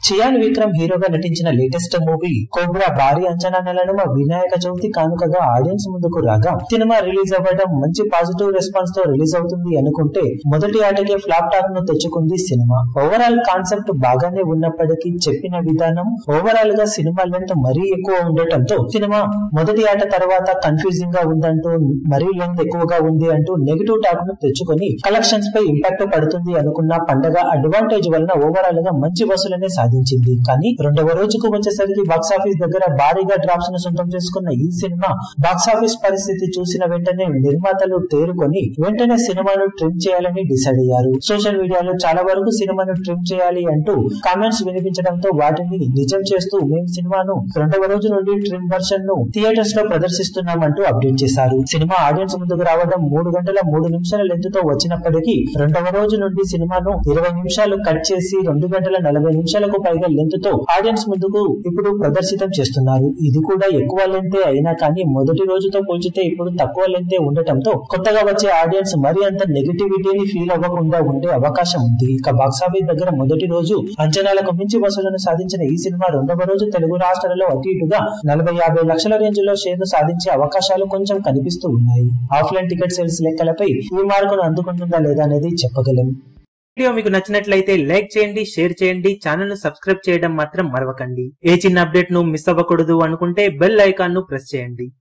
చియాన్ విక్రమ్ హీరోగా నటించిన latest movie cobra భారీ అంచనాల నడుమ వినాయక చవితి కానుకగా ఆడియన్స్ ముందుకు రాగా సినిమా రిలీజ్ అవ్వడం మంచి పాజిటివ్ రెస్పాన్స్ తో రిలీజ్ అవుతుంది అనుకుంటే మొదటి ఆటకే ఫ్లాప్ టాక్ ను తెచ్చుకుంది సినిమా. ఓవరాల్ కాన్సెప్ట్ బాగానే ఉన్నప్పటికీ చెప్పిన విధానం ఓవరాల్ గా సినిమా లెంత్ మరీ ఎక్కువ ఉండటంతో సినిమా మొదటి ఆట తర్వాత కన్ఫ్యూజింగ్ గా ఉందంటూ మరీ లెంత్ ఎక్కువగా ఉంది అంటూ నెగిటివ్ టాక్ ను తెచ్చుకొని కలెక్షన్స్ పై ఇంపాక్ట్ పడుతుంది అనుకున్న పండగ అడ్వాంటేజ్ వలన ఓవరాల్ గా మంచి వసూలనే సాధించింది. కానీ రెండవ రోజుకు వచ్చేసరికి బాక్సాఫీస్ దగ్గర భారీగా డ్రాప్స్ ను సొంతం చేసుకున్న ఈ సినిమా బాక్సాఫీస్ పరిస్థితి చూసిన వెంటనే నిర్మాతలు తేరుకొని వెంటనే సినిమాను ట్రిమ్ చేయాలని డిసైడ్ అయ్యారు. సోషల్ మీడియాలో చాలా వరకు సినిమాను ట్రిమ్ చేయాలి అంటూ కామెంట్స్ వినిపించడంతో వాటిని నిజం చేస్తూ మేము సినిమాను రెండవ రోజు నుండి ట్రిమ్ వర్షన్ ను థియేటర్స్ లో ప్రదర్శిస్తున్నామంటూ అప్డేట్ చేశారు. సినిమా ఆడియన్స్ ముందుకు రావడం 3 గంటల 3 నిమిషాల లెంత్ తో వచ్చినప్పటికీ రెండవ రోజు నుండి సినిమాను 20 నిమిషాలు కట్ చేసి 2 గంటల 40 నిమిషాలకు పైగా లెంత్ తో ఆడియన్స్ ముందుకు ఇప్పుడు ప్రదర్శితం చేస్తున్నారు. ఇది కూడా ఎక్కువ లెంతే అయినా కానీ మొదటి రోజుతో పోల్చితే ఇప్పుడు తక్కువ లెంతే ఉండటంతో కొత్తగా వచ్చే ఆడియన్స్ మరి అంత నెగటివిటీని ఫీల్ అవ్వకుండా ఉండే అవకాశం ఉంది. ఇక బాక్సాఫీస్ దగ్గర మొదటి రోజు అంచనాలకు మించి వసూలను సాధించిన ఈ సినిమా రెండవ రోజు తెలుగు రాష్ట్రాలలో అటు ఇటుగా 40-50 లక్షల రేంజ్ లో షేర్ను సాధించే అవకాశాలు కొంచెం కనిపిస్తూ ఉన్నాయి. ఆఫ్లైన్ టికెట్ సేల్స్ లెక్కలపై ఈ మార్కును అందుకుంటుందా లేదా అనేది చెప్పగలం. వీడియో మీకు నచ్చినట్లయితే లైక్ చేయండి, షేర్ చేయండి, ఛానల్ ను సబ్స్క్రైబ్ చేయడం మాత్రం మరవకండి. ఏ చిన్న అప్డేట్ ను మిస్ అవ్వకూడదు అనుకుంటే బెల్ ఐకాన్ ను ప్రెస్ చేయండి.